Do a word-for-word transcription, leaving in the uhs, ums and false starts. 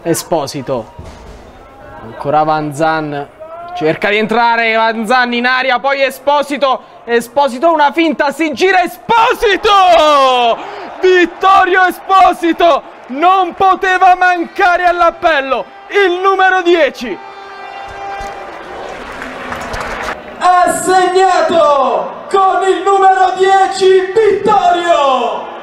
Esposito. Ancora Van Zan. Cerca di entrare Van Zan in aria, poi Esposito. Esposito una finta, si gira Esposito! Vittorio Esposito! Non poteva mancare all'appello. Il numero dieci. Ha segnato con il numero dieci Vittorio!